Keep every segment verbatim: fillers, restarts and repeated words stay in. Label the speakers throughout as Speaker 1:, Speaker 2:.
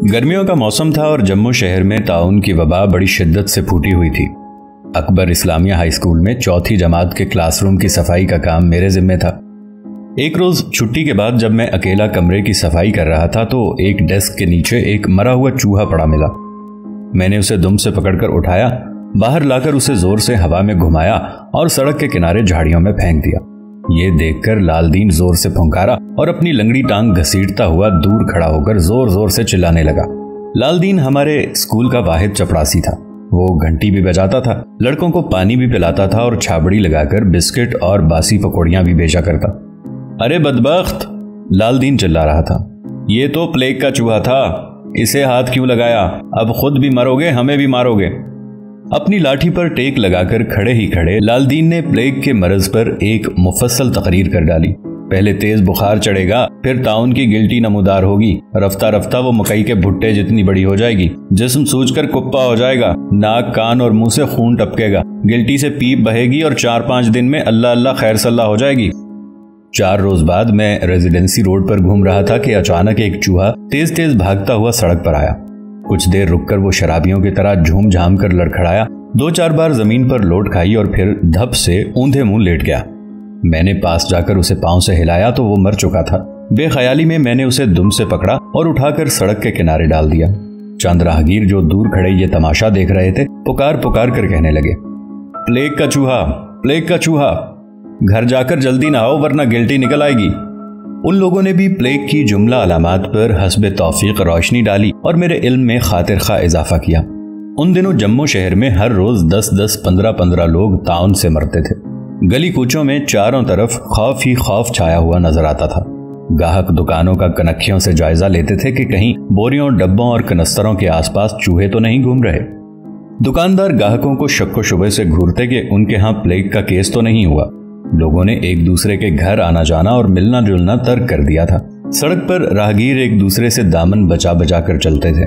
Speaker 1: गर्मियों का मौसम था और जम्मू शहर में ताउन की वबा बड़ी शिद्दत से फूटी हुई थी। अकबर इस्लामिया हाई स्कूल में चौथी जमात के क्लासरूम की सफाई का काम मेरे जिम्मे था। एक रोज छुट्टी के बाद जब मैं अकेला कमरे की सफाई कर रहा था तो एक डेस्क के नीचे एक मरा हुआ चूहा पड़ा मिला। मैंने उसे दुम से पकड़कर उठाया, बाहर लाकर उसे जोर से हवा में घुमाया और सड़क के किनारे झाड़ियों में फेंक दिया। ये देखकर लालदीन जोर से फुंकारा और अपनी लंगड़ी टांग घसीटता हुआ दूर खड़ा होकर जोर जोर से चिल्लाने लगा। लालदीन हमारे स्कूल का वाहिद चपरासी था। वो घंटी भी बजाता था, लड़कों को पानी भी पिलाता था और छाबड़ी लगाकर बिस्किट और बासी पकौड़ियां भी बेचा करता। अरे बदबख्त, लालदीन चिल्ला रहा था, ये तो प्लेग का चूहा था, इसे हाथ क्यों लगाया? अब खुद भी मरोगे, हमें भी मारोगे। अपनी लाठी पर टेक लगाकर खड़े ही खड़े लालदीन ने प्लेग के मरज पर एक मुफस्सल तकरीर कर डाली। पहले तेज बुखार चढ़ेगा, फिर ताउन की गिल्टी नमूदार होगी, रफ्ता रफ्ता वो मकई के भुट्टे जितनी बड़ी हो जाएगी, जिस्म सूजकर कुप्पा हो जाएगा, नाक कान और मुंह से खून टपकेगा, गिल्टी से पीप बहेगी और चार पांच दिन में अल्लाह अल्लाह खैर सल्ला हो जाएगी। चार रोज बाद मैं रेजिडेंसी रोड पर घूम रहा था कि अचानक एक चूहा तेज तेज भागता हुआ सड़क पर आया। कुछ देर रुककर वो शराबियों की तरह झूम झाम कर लड़खड़ाया, दो चार बार जमीन पर लोट खाई और फिर धप से ऊंधे मुंह लेट गया। मैंने पास जाकर उसे पांव से हिलाया तो वो मर चुका था। बेख्याली में मैंने उसे दुम से पकड़ा और उठाकर सड़क के किनारे डाल दिया। चंद राहगीर जो दूर खड़े ये तमाशा देख रहे थे पुकार पुकार कर कहने लगे, प्लेग का चूहा, प्लेग का चूहा, घर जाकर जल्दी ना आओ वरना गिल्टी निकल आएगी। उन लोगों ने भी प्लेग की जुमला अलामात पर हस्बे तौफीक रोशनी डाली और मेरे इल्म में खातिर खा इजाफा किया। उन दिनों जम्मू शहर में हर रोज दस दस पंद्रह पंद्रह लोग ताउन से मरते थे। गली कूचों में चारों तरफ खौफ ही खौफ छाया हुआ नजर आता था। गाहक दुकानों का कनखियों से जायजा लेते थे कि कहीं बोरियों, डब्बों और कनस्तरों के आसपास चूहे तो नहीं घूम रहे। दुकानदार गाहकों को शक्को शुबे से घूरते कि उनके यहाँ प्लेग का केस तो नहीं हुआ। लोगों ने एक दूसरे के घर आना जाना और मिलना जुलना तर्क कर दिया था। सड़क पर राहगीर एक दूसरे से दामन बचा बचा कर चलते थे।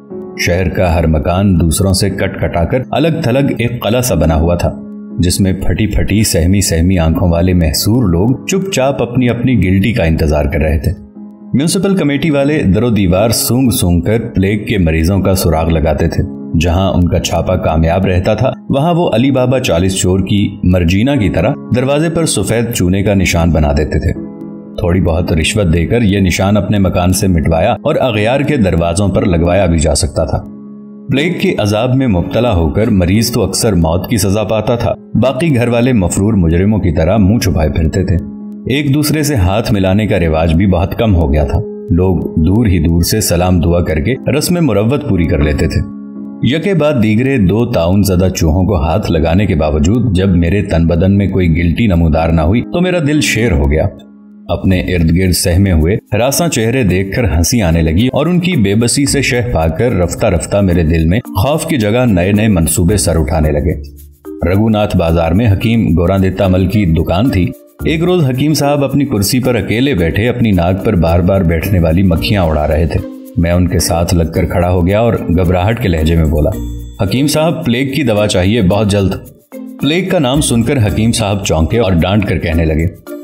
Speaker 1: शहर का हर मकान दूसरों से कट कटाकर अलग थलग एक कला सा बना हुआ था, जिसमें फटी फटी सहमी सहमी आंखों वाले महसूर लोग चुपचाप अपनी अपनी गिल्टी का इंतजार कर रहे थे। म्यूनिसिपल कमेटी वाले दरो दीवार सूंघ सूंघ कर प्लेग के मरीजों का सुराग लगाते थे। जहां उनका छापा कामयाब रहता था वहां वो अली बाबा चालीस चोर की मर्जीना की तरह दरवाजे पर सफेद चूने का निशान बना देते थे। थोड़ी बहुत रिश्वत देकर यह निशान अपने मकान से मिटवाया और अगयार के दरवाजों पर लगवाया भी जा सकता था। प्लेग के अजाब में मुब्तला होकर मरीज तो अक्सर मौत की सजा पाता था, बाकी घर वाले मफरूर मुजरिमों की तरह मुंह छुपाए फिरते थे। एक दूसरे से हाथ मिलाने का रिवाज भी बहुत कम हो गया था। लोग दूर ही दूर से सलाम दुआ करके रस्म मुरव्वत पूरी कर लेते थे। यके बाद दीगरे दो ताउन ज़दा चूहों को हाथ लगाने के बावजूद जब मेरे तन बदन में कोई गिल्टी नमूदार ना हुई तो मेरा दिल शेर हो गया। अपने इर्द गिर्द सहमे हुए हरासा चेहरे देखकर हंसी आने लगी और उनकी बेबसी से शह पाकर रफ्ता रफ्ता मेरे दिल में खौफ की जगह नए नए मंसूबे सर उठाने लगे। रघुनाथ बाजार में हकीम गोरादित्ता मल की दुकान थी। एक रोज हकीम साहब अपनी कुर्सी पर अकेले बैठे अपनी नाक पर बार बार बैठने वाली मक्खियां उड़ा रहे थे। मैं उनके साथ लगकर खड़ा हो गया और घबराहट के लहजे में बोला, हकीम साहब, प्लेग की दवा चाहिए बहुत जल्द। प्लेग का नाम सुनकर हकीम साहब चौंके और डांट कर कहने लगे,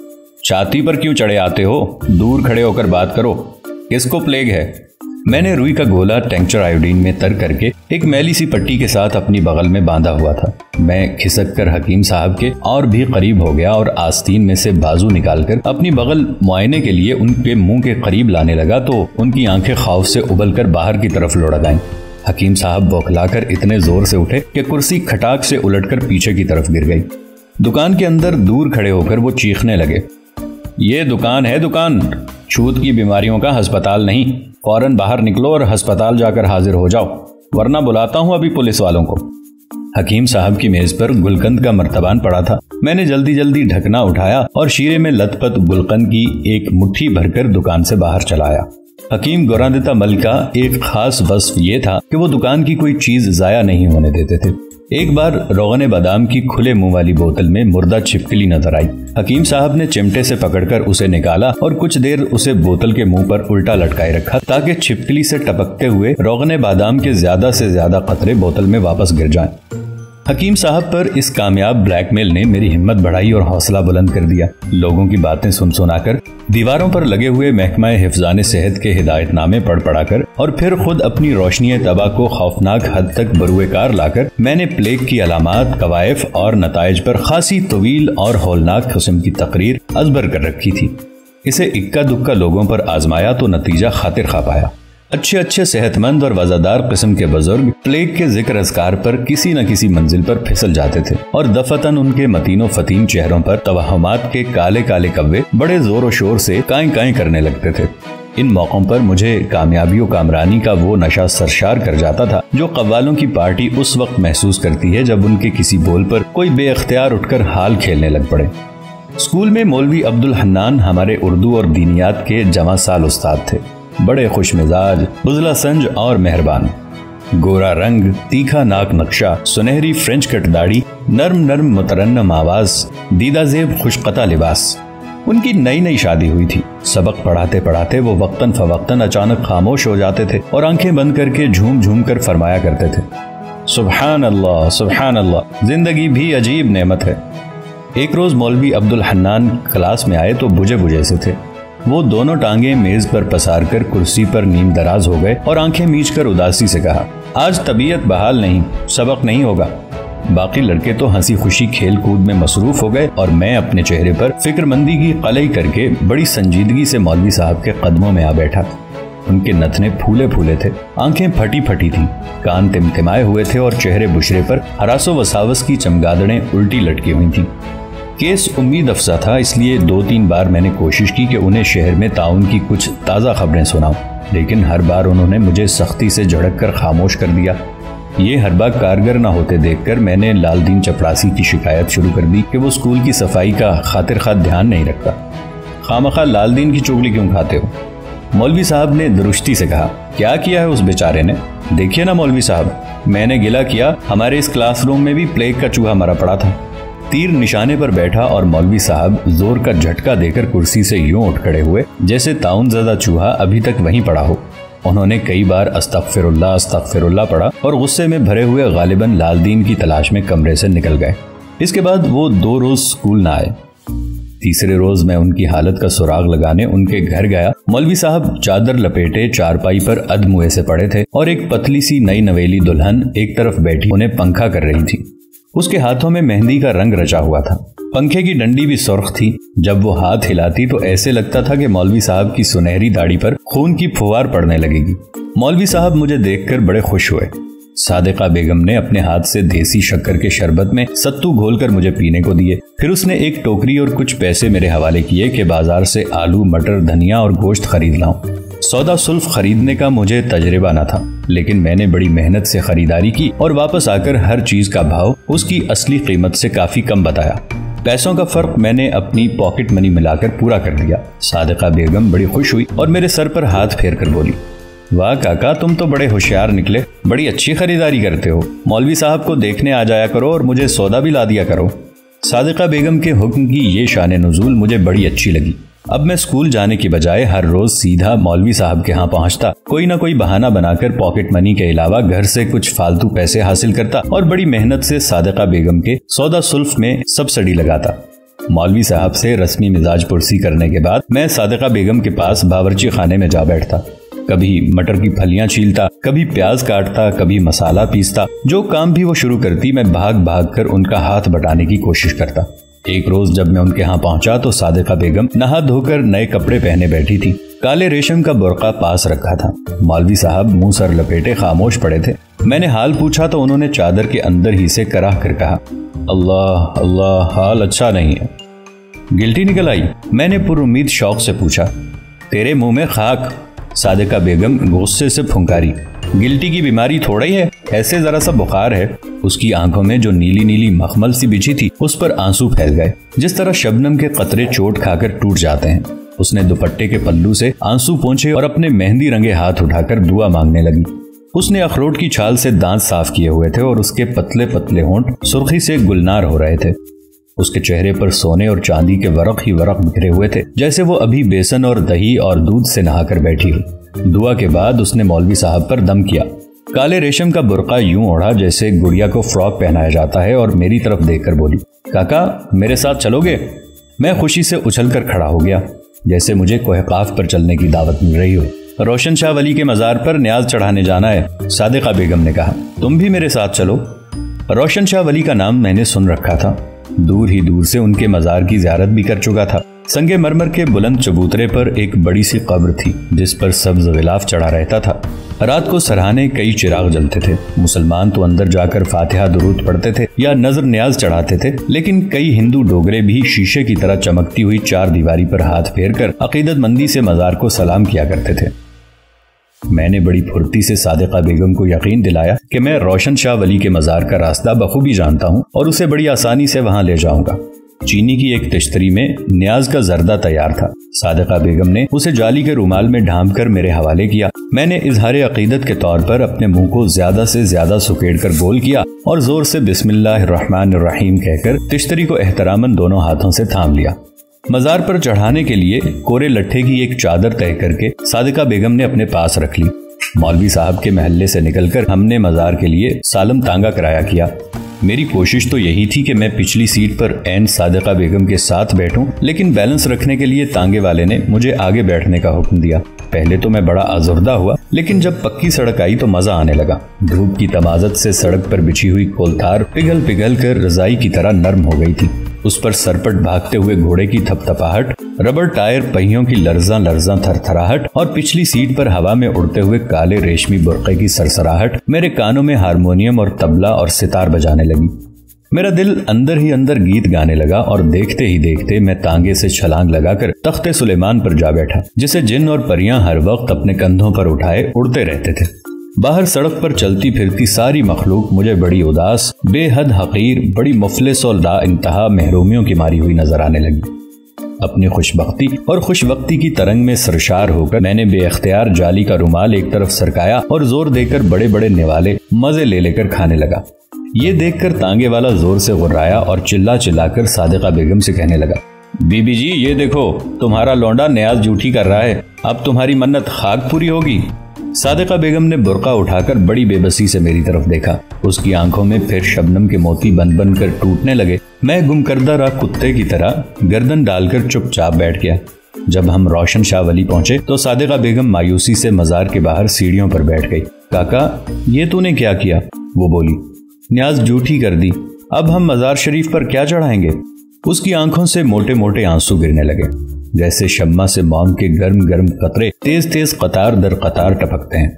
Speaker 1: छाती पर क्यों चढ़े आते हो? दूर खड़े होकर बात करो, किसको प्लेग है? मैंने रुई का गोला टेंक्चर आयोडीन में तर करके एक मैली सी पट्टी के साथ अपनी बगल में बांधा हुआ था। मैं खिसक कर हकीम साहब के और भी करीब हो गया और आस्तीन में से बाजू निकालकर अपनी बगल मुआयने के लिए उनके मुंह के करीब लाने लगा तो उनकी आंखें खौफ से उबलकर बाहर की तरफ लुढ़क आईं। हकीम साहब बौखलाकर इतने जोर से उठे कि कुर्सी खटाक से उलटकर पीछे की तरफ गिर गई। दुकान के अंदर दूर खड़े होकर वो चीखने लगे, ये दुकान है दुकान, छूत की बीमारियों का अस्पताल नहीं। फौरन बाहर निकलो और अस्पताल जाकर हाजिर हो जाओ, वरना बुलाता हूं अभी पुलिस वालों को। हकीम साहब की मेज पर गुलकंद का मर्तबान पड़ा था। मैंने जल्दी जल्दी ढकना उठाया और शीरे में लथपथ गुलकंद की एक मुट्ठी भरकर दुकान से बाहर चलाया। हकीम गोरादित्ता मल का एक खास वस्फ ये था कि वो दुकान की कोई चीज जाया नहीं होने देते थे। एक बार रोगन बादाम की खुले मुंह वाली बोतल में मुर्दा छिपकली नजर आई। हकीम साहब ने चिमटे से पकड़कर उसे निकाला और कुछ देर उसे बोतल के मुंह पर उल्टा लटकाए रखा ताकि छिपकली से टपकते हुए रोगन बादाम के ज्यादा से ज्यादा कतरे बोतल में वापस गिर जाएं। حکیم صاحب پر اس کامیاب بلیک میل نے میری ہمت بڑھائی اور حوصلہ بلند کر دیا۔ لوگوں کی باتیں سن سنا کر، دیواروں پر لگے ہوئے محکمہ حفظان صحت کے ہدایت نامے پڑھ پڑھا کر اور پھر خود اپنی روشنی طبع کو خوفناک حد تک بروئے کار لا کر میں نے پلیگ کی علامات، قوائف اور نتائج پر خاصی طویل اور ہولناک قسم کی تقریر ازبر کر رکھی تھی۔ اسے اکا دکا لوگوں پر آزمایا تو نتیجہ خاطر خواہ پایا۔ اچھے اچھے صحت مند اور وزادار قسم کے بزرگ پلیگ کے ذکر اذکار پر کسی نہ کسی منزل پر پھسل جاتے تھے اور دفتن ان کے متین و فتین چہروں پر توہمات کے کالے کالے کوے بڑے زور و شور سے کائیں کائیں کرنے لگتے تھے۔ ان موقعوں پر مجھے کامیابی و کامرانی کا وہ نشہ سرشار کر جاتا تھا جو قوالوں کی پارٹی اس وقت محسوس کرتی ہے جب ان کے کسی بول پر کوئی بے اختیار اٹھ کر حال کھیلنے لگ پڑے۔ اسکول میں مولوی عبدالحنان ہمارے اردو اور دینیات کے جواں سال استاد تھے۔ بڑے خوش مزاج، بزلہ سنج اور مہربان، گورا رنگ، تیکھا ناک نقشہ، سنہری فرنچ کٹ داڑھی، نرم نرم مترنم آواز، دیدہ زیب خوش قطع لباس۔ ان کی نئی نئی شادی ہوئی تھی۔ سبق پڑھاتے پڑھاتے وہ وقتاً فوقتاً اچانک خاموش ہو جاتے تھے اور آنکھیں بند کر کے جھوم جھوم کر فرمایا کرتے تھے، سبحان اللہ سبحان اللہ، زندگی بھی عجیب نعمت ہے۔ ایک روز مولوی عبدالحنان کلاس میں آئے تو بجھے بجھے سے تھے۔ وہ دونوں ٹانگیں میز پر پسار کر کرسی پر نیم دراز ہو گئے اور آنکھیں میچ کر اداسی سے کہا، آج طبیعت بحال نہیں، سبق نہیں ہوگا۔ باقی لڑکے تو ہنسی خوشی کھیل کود میں مصروف ہو گئے اور میں اپنے چہرے پر فکر مندی کی قلعی کر کے بڑی سنجیدگی سے مولوی صاحب کے قدموں میں آ بیٹھا۔ ان کے نتنے پھولے پھولے تھے، آنکھیں پھٹی پھٹی تھیں، کان تمتمائے ہوئے تھے اور چہرے بشرے پر ہراس و وساوس کی چمگادڑیں الٹی لٹکی ہوئی تھیں۔ کیس امید افزا تھا، اس لیے دو تین بار میں نے کوشش کی کہ انہیں شہر میں تعاون کی کچھ تازہ خبریں سناؤں، لیکن ہر بار انہوں نے مجھے سختی سے جھڑک کر خاموش کر دیا۔ یہ ہربا کارگر نہ ہوتے دیکھ کر میں نے لال دین چپراسی کی شکایت شروع کر دی کہ وہ اسکول کی صفائی کا خاطر خواہ دھیان نہیں رکھتا۔ خامخواہ لال دین کی چگلی کیوں کھاتے ہو؟ مولوی صاحب نے درستی سے کہا، کیا کیا ہے اس بیچارے نے؟ دیکھیے نا مولوی صاحب، میں نے گلہ کیا، ہمارے اس کلاس روم میں بھی پلیگ کا چوہا مرا پڑا تھا۔ تیر نشانے پر بیٹھا اور مولوی صاحب زور کا جھٹکا دے کر کرسی سے یوں اٹھ کھڑے ہوئے جیسے تعاون زدہ چوہا ابھی تک وہیں پڑا ہو۔ انہوں نے کئی بار استغفر اللہ استغفر اللہ پڑھا اور غصے میں بھرے ہوئے غالباً لال دین کی تلاش میں کمرے سے نکل گئے۔ اس کے بعد وہ دو روز اسکول نہ آئے۔ تیسرے روز میں ان کی حالت کا سراغ لگانے ان کے گھر گیا۔ مولوی صاحب چادر لپیٹے چارپائی پر ادموئے سے پڑے تھے اور ایک پتلی سی نئی نویلی دلہن ایک طرف بیٹھی انہیں پنکھا کر رہی تھی۔ اس کے ہاتھوں میں مہندی کا رنگ رچا ہوا تھا، پنکھے کی ڈنڈی بھی سرخ تھی۔ جب وہ ہاتھ ہلاتی تو ایسے لگتا تھا کہ مولوی صاحب کی سنہری داڑھی پر خون کی پھوار پڑنے لگے گی۔ مولوی صاحب مجھے دیکھ کر بڑے خوش ہوئے۔ صادقہ بیگم نے اپنے ہاتھ سے دیسی شکر کے شربت میں ستو گھول کر مجھے پینے کو دیے۔ پھر اس نے ایک ٹوکری اور کچھ پیسے میرے حوالے کیے کہ بازار سے آلو، مٹر، دھنیا اور گوشت خرید لاؤں۔ سودا سلف خریدنے کا مجھے تجربہ نہ تھا، لیکن میں نے بڑی محنت سے خریداری کی اور واپس آ کر ہر چیز کا بھاؤ اس کی اصلی قیمت سے کافی کم بتایا۔ پیسوں کا فرق میں نے اپنی پاکٹ منی ملا کر پورا کر دیا۔ صادقہ بیگم بڑی خوش ہوئی اور میرے سر پر ہاتھ پھیر کر بولی، واہ کاکا، تم تو بڑے ہوشیار نکلے، بڑی اچھی خریداری کرتے ہو۔ مولوی صاحب کو دیکھنے آ جایا کرو اور مجھے سودا بھی لا دیا کرو۔ صادقہ بیگم کے حکم کی یہ شان نزول مجھے بڑی اچھی لگی۔ اب میں اسکول جانے کی بجائے ہر روز سیدھا مولوی صاحب کے ہاں پہنچتا، کوئی نہ کوئی بہانہ بنا کر پاکٹ منی کے علاوہ گھر سے کچھ فالتو پیسے حاصل کرتا اور بڑی محنت سے صادقہ بیگم کے سودا سلف میں سبسڈی لگاتا۔ مولوی صاحب سے رسمی مزاج پرسی کرنے کے بعد میں صادقہ بیگم کے پاس باورچی خانے میں جا بیٹھتا۔ کبھی مٹر کی پھلیاں چھیلتا، کبھی پیاز کاٹتا، کبھی مسالہ پیستا۔ جو کام بھی وہ شروع کرتی میں بھاگ بھاگ کر ان کا ہاتھ بٹانے کی کوشش کرتا۔ ایک روز جب میں ان کے ہاں پہنچا تو صادقہ بیگم نہا دھو کر نئے کپڑے پہنے بیٹھی تھی، کالے ریشم کا برقع پاس رکھا تھا۔ مولوی صاحب منہ سر لپیٹے خاموش پڑے تھے۔ میں نے حال پوچھا تو انہوں نے چادر کے اندر ہی سے کراہ کر کہا، اللہ اللہ، حال اچھا نہیں ہے۔ گلٹی نکل آئی؟ میں نے پر امید شوق سے پوچھا۔ تیرے منہ میں خاک، صادقہ بیگم غصے سے پھنکاری۔ گلٹی کی بیماری تھوڑا ہی ہے، ایسے ذرا سا بخار ہے۔ اس کی آنکھوں میں جو نیلی نیلی مخمل سی بچھی تھی اس پر آنسو پھیل گئے، جس طرح شبنم کے قطرے چوٹ کھا کر ٹوٹ جاتے ہیں۔ اس نے دوپٹے کے پلو سے آنسو پونچھے اور اپنے مہندی رنگے ہاتھ اٹھا کر دعا مانگنے لگی۔ اس نے اخروٹ کی چھال سے دانت صاف کیے ہوئے تھے اور اس کے پتلے پتلے ہونٹ سرخی سے گلنار ہو رہے تھے۔ اس کے چہرے پر سونے اور چاندی کے ورق ہی ورق بکھرے ہوئے تھے، جیسے وہ ابھی بیسن اور دہی اور دودھ سے نہا کر بیٹھی ہو۔ دعا کے بعد اس نے مولوی صاحب پر دم کیا۔ کالے ریشم کا برقع یوں اوڑھا جیسے گڑیا کو فراک پہنایا جاتا ہے اور میری طرف دیکھ کر بولی، کاکا میرے ساتھ چلو گے؟ میں خوشی سے اچھل کر کھڑا ہو گیا جیسے مجھے کوہ قاف پر چلنے کی دعوت مل رہی ہو۔ روشن شاہ ولی کے مزار پر نیاز چڑھانے جانا ہے، صادقہ بیگم نے کہا، تم بھی میرے ساتھ چلو۔ روشن شاہ ولی کا نام میں نے سن رکھا تھا، دور ہی دور سے ان کے مزار کی زیارت بھی کر چکا تھا۔ سنگ مرمر کے بلند چبوترے پر ایک بڑی سی قبر تھی جس پر سبز غلاف چڑھا رہتا تھا۔ رات کو سرہانے کئی چراغ جلتے تھے۔ مسلمان تو اندر جا کر فاتحہ درود پڑھتے تھے یا نظر نیاز چڑھاتے تھے، لیکن کئی ہندو ڈوگرے بھی شیشے کی طرح چمکتی ہوئی چار دیواری پر ہاتھ پھیر کر عقیدت مندی سے مزار کو سلام کیا کرتے تھے۔ میں نے بڑی پھرتی سے صادقہ بیگم کو یقین دلایا کہ میں روشن شاہ ولی کے مزار کا راستہ بخوبی جانتا ہوں اور اسے بڑی آسانی سے وہاں لے جاؤں گا۔ چینی کی ایک تشتری میں نیاز کا زردہ تیار تھا۔ صادقہ بیگم نے اسے جالی کے رومال میں ڈھانپ کر میرے حوالے کیا۔ میں نے اظہار عقیدت کے طور پر اپنے منہ کو زیادہ سے زیادہ سکیڑ کر گول کیا اور زور سے بسم اللہ الرحمن الرحیم کہہ کر تشتری کو احتراماً دونوں ہاتھوں سے تھام لیا۔ مزار پر چڑھانے کے لیے کورے لٹھے کی ایک چادر طے کر کے صادقہ بیگم نے اپنے پاس رکھ لی۔ مولوی صاحب کے محلے سے نکل کر ہم نے مزار کے لیے سالم تانگا کرایہ کیا۔ میری کوشش تو یہی تھی کہ میں پچھلی سیٹ پر عین صادقہ بیگم کے ساتھ بیٹھوں، لیکن بیلنس رکھنے کے لیے تانگے والے نے مجھے آگے بیٹھنے کا حکم دیا۔ پہلے تو میں بڑا آزردہ ہوا، لیکن جب پکی سڑک آئی تو مزہ آنے لگا۔ دھوپ کی تمازت سے سڑک پر بچھی ہوئی کولتھار پگھل پگھل کر رضائی کی طرح نرم ہو گئی تھی۔ اس پر سرپٹ بھاگتے ہوئے گھوڑے کی تھپ تھپاہٹ، ربڑ ٹائر پہیوں کی لرزاں لرزاں تھر تھراہٹ اور پچھلی سیٹ پر ہوا میں اڑتے ہوئے کالے ریشمی برقعے کی سرسراہٹ میرے کانوں میں ہارمونیم اور طبلہ اور ستار بجانے لگی۔ میرا دل اندر ہی اندر گیت گانے لگا اور دیکھتے ہی دیکھتے میں تانگے سے چھلانگ لگا کر تخت سلیمان پر جا بیٹھا، جسے جن اور پریاں ہر وقت اپنے کندھوں پر اٹھائے اڑتے رہتے تھے۔ باہر سڑک پر چلتی پھرتی ساری مخلوق مجھے بڑی اداس، بے حد حقیر، بڑی مفلس اور لا انتہا محرومیوں کی ماری ہوئی نظر آنے لگی۔ اپنی خوش بختی اور خوش وقتی کی ترنگ میں سرشار ہو کر میں نے بے اختیار جالی کا رومال ایک طرف سرکایا اور زور دے کر بڑے بڑے نوالے مزے لے لے کر کھانے لگا۔ یہ دیکھ کر تانگے والا زور سے غرایا اور چلا چلا کر صادقہ بیگم سے کہنے لگا، بی بی جی یہ دیکھو تمہارا لونڈا نیاز جھوٹی کر رہا ہے، اب تمہاری منت خاک پوری ہوگی۔ صادقہ بیگم نے برقع اٹھا کر بڑی بے بسی سے میری طرف دیکھا۔ اس کی آنکھوں میں پھر شبنم کے موتی بن بن کر ٹوٹنے لگے۔ میں گم کردہ رہا کتے کی طرح گردن ڈال کر چپ چاپ بیٹھ گیا۔ جب ہم روشن شاہ ولی پہنچے تو صادقہ بیگم مایوسی سے مزار کے باہر سیڑھیوں پر بیٹھ گئی۔ کاکا یہ تو نے کیا کیا؟ وہ بولی۔ نیاز جھوٹی کر دی، اب ہم مزار شریف پر کیا چڑھائیں گے؟ اس کی آنکھوں سے موٹے موٹے آنسو گرنے لگے، جیسے شمع سے موم کے گرم گرم قطرے تیز تیز قطار در قطار ٹپکتے ہیں۔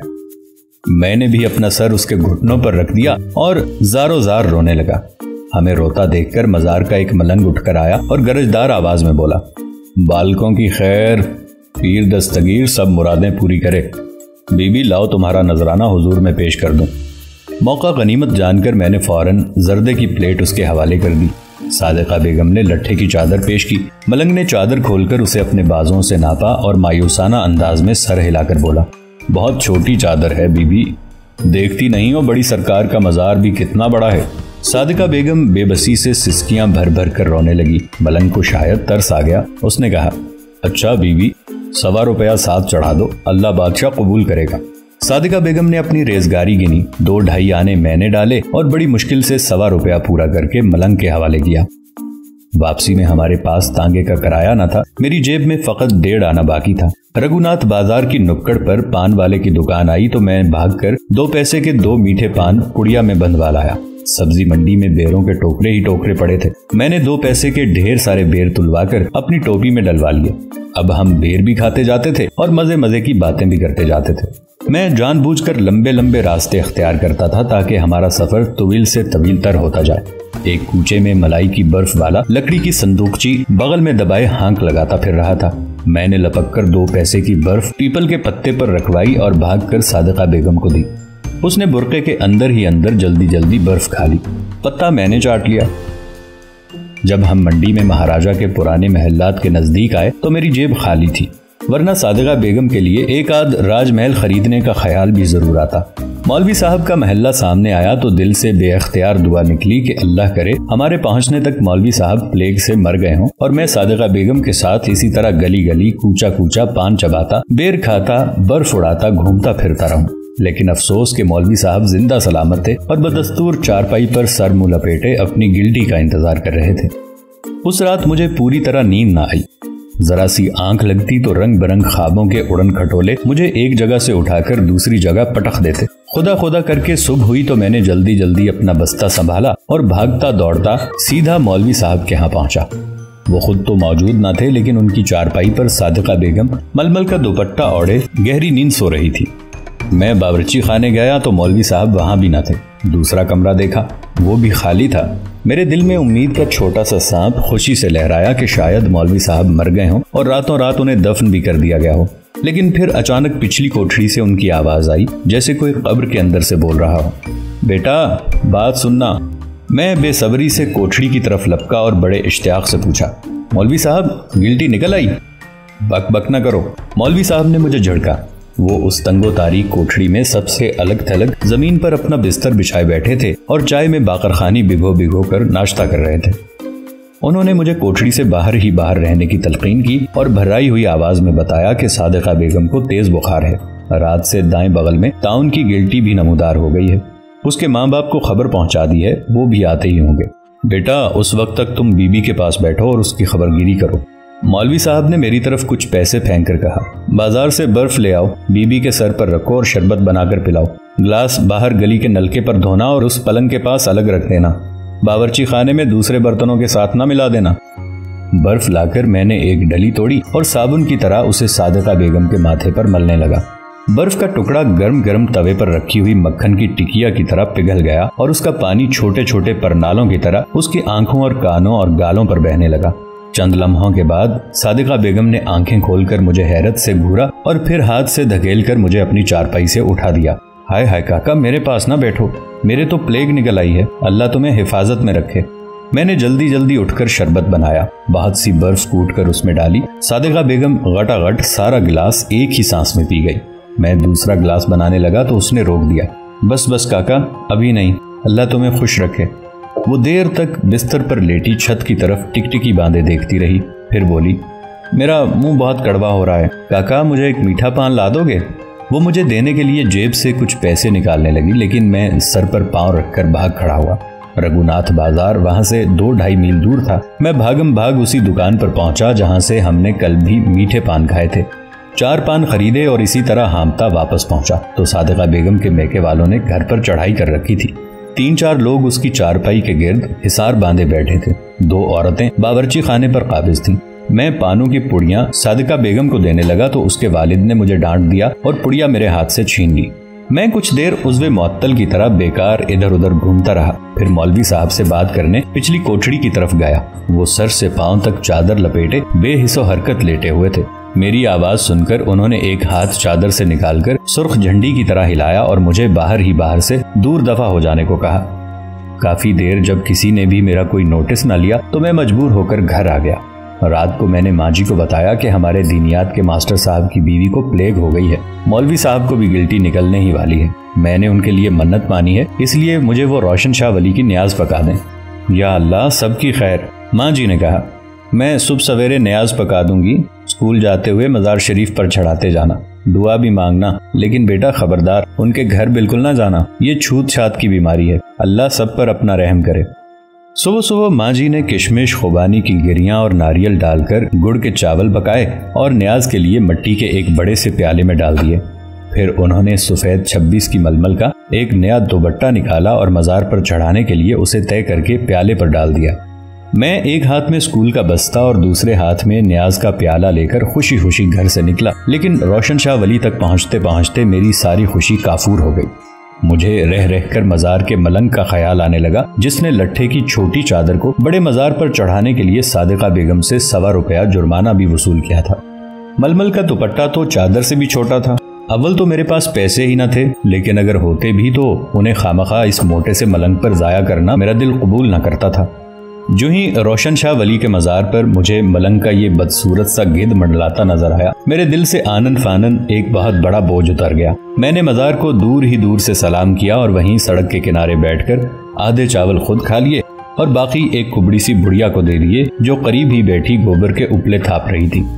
Speaker 1: میں نے بھی اپنا سر اس کے گھٹنوں پر رکھ دیا اور زارو زار رونے لگا۔ ہمیں روتا دیکھ کر مزار کا ایک ملنگ اٹھ کر آیا اور گرجدار آواز میں بولا، بالکوں کی خیر، پیر دستگیر سب مرادیں پوری کرے، بی بی لاؤ تمہارا نذرانہ حضور میں پیش کر دوں۔ موقع غنیمت جان کر میں نے فوراً زردے کی پلیٹ اس کے حوالے کر دی۔ صادقہ بیگم نے لٹھے کی چادر پیش کی۔ ملنگ نے چادر کھول کر اسے اپنے بازوں سے ناپا اور مایوسانہ انداز میں سر ہلا کر بولا، بہت چھوٹی چادر ہے بی بی، دیکھتی نہیں ہو بڑی سرکار کا مزار بھی کتنا بڑا ہے۔ صادقہ بیگم بے بسی سے سسکیاں بھر بھر کر رونے لگی۔ ملنگ کو شاید ترس آ گیا، اس نے کہا، اچھا بی بی سوا روپیہ ساتھ چڑھا دو، اللہ بادشاہ قبول کرے گا۔ صادقہ بیگم نے اپنی ریزگاری گنی، دو ڈھائی آنے میں نے ڈالے اور بڑی مشکل سے سوا روپیہ پورا کر کے ملنگ کے حوالے کیا۔ واپسی میں ہمارے پاس تانگے کا کرایہ نہ تھا، میری جیب میں فقط ڈیڑھ آنا باقی تھا۔ رگھوناتھ بازار کی نکڑ پر پان والے کی دکان آئی تو میں بھاگ کر دو پیسے کے دو میٹھے پان کڑیا میں بندھوا لایا۔ سبزی منڈی میں بیروں کے ٹوکرے ہی ٹوکرے پڑے تھے، میں نے دو پیسے کے ڈھیر سارے بیر تلوا کر اپنی ٹوپی میں ڈلوا لیے۔ اب ہم بیر بھی کھاتے جاتے تھے اور مزے مزے کی باتیں بھی کرتے جاتے تھے۔ میں جان بوجھ کر لمبے لمبے راستے اختیار کرتا تھا تاکہ ہمارا سفر طویل سے طویل تر ہوتا جائے۔ ایک کوچے میں ملائی کی برف والا لکڑی کی صندوقچی بغل میں دبائے ہانک لگاتا پھر رہا تھا۔ میں نے لپک کر دو پیسے کی برف پیپل کے پتے پر رکھوائی اور بھاگ کر صادقہ بیگم کو دی۔ اس نے برقعے کے اندر ہی اندر جلدی جلدی برف کھا لی، پتا میں نے چاٹ لیا۔ جب ہم منڈی میں مہاراجہ کے پرانے محلات کے نزدیک آئے تو میری جیب خالی تھی، ورنہ صادقہ بیگم کے لیے ایک آدھ راج محل خریدنے کا خیال بھی ضرور آتا۔ مولوی صاحب کا محلہ سامنے آیا تو دل سے بے اختیار دعا نکلی کہ اللہ کرے ہمارے پہنچنے تک مولوی صاحب پلیگ سے مر گئے ہوں اور میں صادقہ بیگم کے ساتھ اسی طرح گلی گلی کوچا کوچا پان چباتا، بیر کھاتا، برف اڑاتا، گھومتا پھرتا رہوں۔ لیکن افسوس کہ مولوی صاحب زندہ سلامت تھے اور بدستور چارپائی پر سر منہ لپیٹے اپنی گلٹی کا انتظار کر رہے تھے۔ اس رات مجھے پوری طرح نیند نہ آئی۔ ذرا سی آنکھ لگتی تو رنگ برنگ خوابوں کے اڑن کھٹولے مجھے ایک جگہ سے اٹھا کر دوسری جگہ پٹخ دیتے۔ خدا خدا کر کے صبح ہوئی تو میں نے جلدی جلدی اپنا بستہ سنبھالا اور بھاگتا دوڑتا سیدھا مولوی صاحب کے ہاں پہنچا۔ وہ خود تو موجود نہ تھے، لیکن ان کی چارپائی پر صادقہ بیگم ململ کا دوپٹہ اوڑھے گہری نیند سو رہی تھی۔ میں باورچی خانے گیا تو مولوی صاحب وہاں بھی نہ تھے۔ دوسرا کمرہ دیکھا، وہ بھی خالی تھا۔ میرے دل میں امید کا چھوٹا سا سانپ خوشی سے لہرایا کہ شاید مولوی صاحب مر گئے ہوں اور راتوں رات انہیں دفن بھی کر دیا گیا ہو۔ لیکن پھر اچانک پچھلی کوٹھڑی سے ان کی آواز آئی، جیسے کوئی قبر کے اندر سے بول رہا ہو، بیٹا بات سننا۔ میں بے صبری سے کوٹھڑی کی طرف لپکا اور بڑے اشتیاق سے پوچھا، مولوی صاحب گلٹی نکل آئی؟ بک بک نہ کرو، مولوی صاحب نے مجھے جھڑکا۔ وہ اس تنگ و تاریک کوٹھڑی میں سب سے الگ تھلگ زمین پر اپنا بستر بچھائے بیٹھے تھے اور چائے میں باقر خانی بھگو بھگو کر ناشتہ کر رہے تھے۔ انہوں نے مجھے کوٹھڑی سے باہر ہی باہر رہنے کی تلقین کی اور بھرائی ہوئی آواز میں بتایا کہ صادقہ بیگم کو تیز بخار ہے، رات سے دائیں بغل میں تعاون کی گلٹی بھی نمودار ہو گئی ہے، اس کے ماں باپ کو خبر پہنچا دی ہے، وہ بھی آتے ہی ہوں گے۔ بیٹا اس وقت تک تم بی بی کے پاس بیٹھو اور اس کی خبر گیری کرو۔ مولوی صاحب نے میری طرف کچھ پیسے پھینک کر کہا، بازار سے برف لے آؤ، بی بی کے سر پر رکھو اور شربت بنا کر پلاؤ، گلاس باہر گلی کے نلکے پر دھونا اور اس پلنگ کے پاس الگ رکھ دینا، باورچی خانے میں دوسرے برتنوں کے ساتھ نہ ملا دینا۔ برف لا کر میں نے ایک ڈلی توڑی اور صابن کی طرح اسے صادقہ بیگم کے ماتھے پر ملنے لگا۔ برف کا ٹکڑا گرم گرم توے پر رکھی ہوئی مکھن کی ٹکیا کی طرح پگھل گیا اور اس کا پانی چھوٹے چھوٹے پرنالوں کی طرح اس کی آنکھوں اور کانوں اور گالوں پر بہنے لگا۔ چند لمحوں کے بعد صادقہ بیگم نے آنکھیں کھول کر مجھے حیرت سے گھورا اور پھر ہاتھ سے دھکیل کر مجھے اپنی چارپائی سے اٹھا دیا۔ ہائے ہائے کاکا، میرے پاس نہ بیٹھو، میرے تو پلیگ نکل آئی ہے، اللہ تمہیں حفاظت میں رکھے۔ میں نے جلدی جلدی اٹھ کر شربت بنایا، بہت سی برف کوٹ کر اس میں ڈالی۔ صادقہ بیگم غٹا غٹ سارا گلاس ایک ہی سانس میں پی گئی۔ میں دوسرا گلاس بنانے لگا تو اس نے روک دیا۔ بس بس کاکا، ابھی نہیں، اللہ تمہیں خوش رکھے۔ وہ دیر تک بستر پر لیٹی چھت کی طرف ٹک ٹکی باندھے دیکھتی رہی، پھر بولی، میرا منہ بہت کڑوا ہو رہا ہے، کاکا مجھے ایک میٹھا پان لا دو گے؟ وہ مجھے دینے کے لیے جیب سے کچھ پیسے نکالنے لگی، لیکن میں سر پر پاؤں رکھ کر بھاگ کھڑا ہوا۔ رگھوناتھ بازار وہاں سے دو ڈھائی میل دور تھا۔ میں بھاگم بھاگ اسی دکان پر پہنچا جہاں سے ہم نے کل بھی میٹھے پان کھائے تھے۔ چار پان خریدے اور اسی طرح ہامتا واپس پہنچا تو صادقہ بیگم کے میکے والوں نے گھر پر چڑھائی کر رکھی تھی۔ تین چار لوگ اس کی چارپائی کے گرد حصار باندھے بیٹھے تھے۔ دو عورتیں باورچی خانے پر قابض تھیں۔ میں پانوں کی پڑیاں صادقہ بیگم کو دینے لگا تو اس کے والد نے مجھے ڈانٹ دیا اور پڑیا میرے ہاتھ سے چھین لی۔ میں کچھ دیر عضو معطل کی طرح بیکار ادھر ادھر گھومتا رہا، پھر مولوی صاحب سے بات کرنے پچھلی کوٹھڑی کی طرف گیا۔ وہ سر سے پاؤں تک چادر لپیٹے بے حس و حرکت لیٹے ہوئے تھے۔ میری آواز سن کر انہوں نے ایک ہاتھ چادر سے نکال کر سرخ جھنڈی کی طرح ہلایا اور مجھے باہر ہی باہر سے دور دفع ہو جانے کو کہا۔ کافی دیر جب کسی نے بھی میرا کوئی نوٹس نہ لیا تو میں مجبور ہو کر گھر آ گیا۔ رات کو میں نے ماں جی کو بتایا کہ ہمارے دینیات کے ماسٹر صاحب کی بیوی کو پلیگ ہو گئی ہے، مولوی صاحب کو بھی گلٹی نکلنے ہی والی ہے۔ میں نے ان کے لیے منت مانی ہے، اس لیے مجھے وہ روشن شاہ ولی کی نیاز پکا دیں۔ یا اللہ سب کی خیر، ماں جی نے کہا۔ میں صبح سویرے نیاز پکا دوں گی، اسکول جاتے ہوئے مزار شریف پر چڑھاتے جانا، دعا بھی مانگنا، لیکن بیٹا خبردار ان کے گھر بالکل نہ جانا، یہ چھوت چھات کی بیماری ہے، اللہ سب پر اپنا رحم کرے۔ صبح صبح ماں جی نے کشمش خوبانی کی گریاں اور ناریل ڈال کر گڑ کے چاول پکائے اور نیاز کے لیے مٹی کے ایک بڑے سے پیالے میں ڈال دیے۔ پھر انہوں نے سفید چھبیس کی ململ کا ایک نیا دوپٹہ نکالا اور مزار پر چڑھانے کے لیے اسے طے کر کے پیالے پر ڈال دیا۔ میں ایک ہاتھ میں اسکول کا بستہ اور دوسرے ہاتھ میں نیاز کا پیالہ لے کر خوشی خوشی گھر سے نکلا، لیکن روشن شاہ ولی تک پہنچتے پہنچتے میری ساری خوشی کافور ہو گئی۔ مجھے رہ رہ کر مزار کے ملنگ کا خیال آنے لگا جس نے لٹھے کی چھوٹی چادر کو بڑے مزار پر چڑھانے کے لیے صادقہ بیگم سے سوا روپیہ جرمانہ بھی وصول کیا تھا۔ ململ کا دوپٹہ تو چادر سے بھی چھوٹا تھا۔ اول تو میرے پاس پیسے ہی نہ تھے، لیکن اگر ہوتے بھی تو انہیں خامخواہ اس موٹے سے ملنگ پر ضائع کرنا میرا دل قبول نہ کرتا تھا۔ جو ہی روشن شاہ ولی کے مزار پر مجھے ملنگ کا یہ بدصورت سا گدھ منڈلاتا نظر آیا، میرے دل سے آنن فانن ایک بہت بڑا بوجھ اتر گیا۔ میں نے مزار کو دور ہی دور سے سلام کیا اور وہیں سڑک کے کنارے بیٹھ کر آدھے چاول خود کھا لیے اور باقی ایک کبڑی سی بڑھیا کو دے دیے جو قریب ہی بیٹھی گوبر کے اپلے تھاپ رہی تھی۔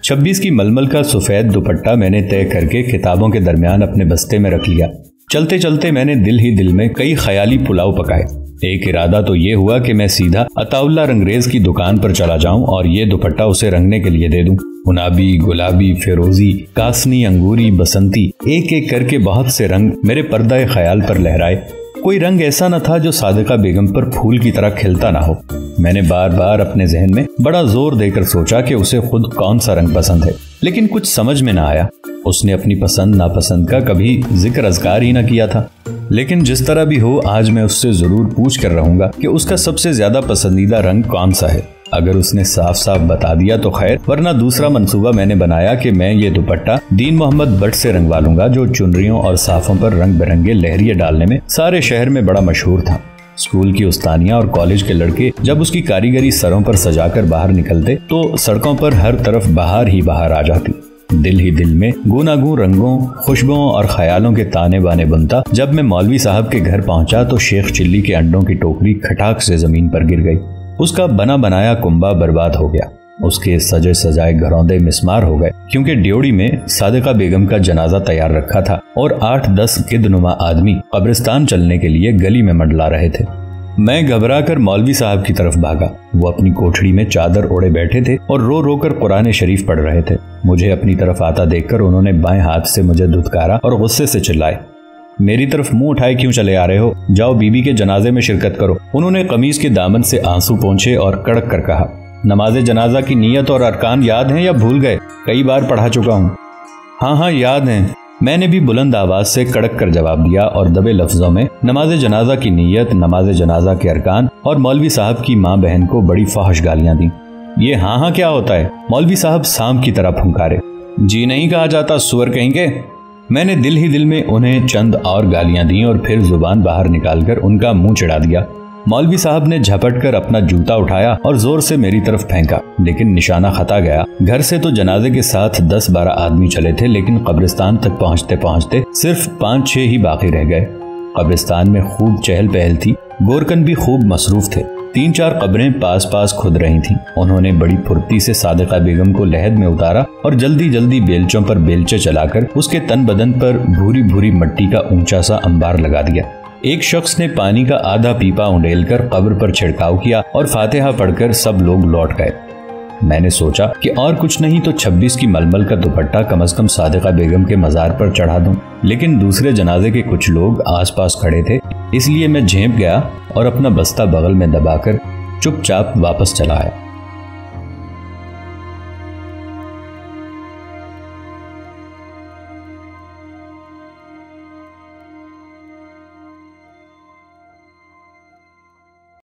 Speaker 1: छब्बीस की मलमल का सफेद दुपट्टा मैंने तय करके किताबों के दरमियान अपने बस्ते में रख लिया। चलते चलते मैंने दिल ही दिल में कई ख्याली पुलाव पकाए। एक इरादा तो ये हुआ कि मैं सीधा अताउल्ला रंगरेज की दुकान पर चला जाऊं और ये दुपट्टा उसे रंगने के लिए दे दूं। गुलाबी, गुलाबी, फिरोजी, कासनी, अंगूरी, बसंती, एक एक करके बहुत से रंग मेरे पर्दा ख्याल पर लहराए। कोई रंग ऐसा न था जो सादिका बेगम पर फूल की तरह खिलता ना हो। मैंने बार बार अपने जहन में बड़ा जोर देकर सोचा कि उसे खुद कौन सा रंग पसंद है, लेकिन कुछ समझ में ना आया। उसने अपनी पसंद नापसंद का कभी जिक्र अज़कार ही ना किया था। लेकिन जिस तरह भी हो, आज मैं उससे जरूर पूछ कर रहूंगा कि उसका सबसे ज्यादा पसंदीदा रंग कौन सा है। अगर उसने साफ साफ बता दिया तो खैर, वरना दूसरा मंसूबा मैंने बनाया कि मैं ये दुपट्टा दीन मोहम्मद भट्ट से रंगवा लूंगा, जो चुनरियों और साफों पर रंग बिरंगे लहरिये डालने में सारे शहर में बड़ा मशहूर था। स्कूल की उस्तानियां और कॉलेज के लड़के जब उसकी कारीगरी सरों पर सजाकर बाहर निकलते तो सड़कों पर हर तरफ बाहर ही बाहर आ जाती। दिल ही दिल में गूनागूं रंगों, खुशबुओं और ख्यालों के ताने बाने बुनता जब मैं मौलवी साहब के घर पहुंचा तो शेख चिल्ली के अंडों की टोकरी खटाक से जमीन पर गिर गई। उसका बना बनाया कुंबा बर्बाद हो गया। उसके सजे सजाए घरौंदे मिस्मार हो गए, क्योंकि ड्योढ़ी में सादिका बेगम का जनाजा तैयार रखा था और आठ दस गिद्धनुमा आदमी कब्रिस्तान चलने के लिए गली में मंडला रहे थे। मैं घबरा कर मौलवी साहब की तरफ भागा। वो अपनी कोठड़ी में चादर ओढ़े बैठे थे और रो रो कर कुरान शरीफ पढ़ रहे थे। मुझे अपनी तरफ आता देखकर उन्होंने बाएं हाथ से मुझे धुतकारा और गुस्से से चिल्लाए, मेरी तरफ मुंह उठाए क्यों चले आ रहे हो? जाओ बीबी के जनाजे में शिरकत करो। उन्होंने कमीज के दामन से आंसू पोंछे और कड़क कर कहा, नमाज जनाजा की नियत और अरकान याद हैं या भूल गए? कई बार पढ़ा चुका हूँ। हाँ हाँ याद हैं, मैंने भी बुलंद आवाज से कड़क कर जवाब दिया और दबे लफ्जों में नमाज जनाजा की नीयत, नमाज जनाजा के अरकान और मौलवी साहब की माँ बहन को बड़ी फाहश गालियां दी। ये हाँ हाँ क्या होता है? मौलवी साहब सांप की तरह फुंकारे। जी नहीं कहा जाता, सुअर कहेंगे। मैंने दिल ही दिल में उन्हें चंद और गालियां दी और फिर जुबान बाहर निकालकर उनका मुंह चिढ़ा दिया। मौलवी साहब ने झपट कर अपना जूता उठाया और जोर से मेरी तरफ फेंका, लेकिन निशाना खता गया। घर से तो जनाजे के साथ दस बारह आदमी चले थे, लेकिन कब्रिस्तान तक पहुंचते पहुंचते सिर्फ पाँच छह ही बाकी रह गए। कब्रिस्तान में खूब चहल पहल थी, गोरकन भी खूब मसरूफ थे। तीन चार कब्रें पास पास खुद रही थीं। उन्होंने बड़ी फुर्ती से सादिका बेगम को लहद में उतारा और जल्दी जल्दी बेलचों पर बेलचे चलाकर उसके तन बदन पर भूरी भूरी मिट्टी का ऊंचा सा अंबार लगा दिया। एक शख्स ने पानी का आधा पीपा उंडेलकर कब्र पर छिड़काव किया और फातिहा पढ़कर सब लोग लौट गए। मैंने सोचा कि और कुछ नहीं तो छब्बीस की मलमल का दुपट्टा कम अज कम सादिका बेगम के मजार पर चढ़ा दूं, लेकिन दूसरे जनाजे के कुछ लोग आसपास खड़े थे, इसलिए मैं झेंप गया और अपना बस्ता बगल में दबाकर चुपचाप वापस चला आया।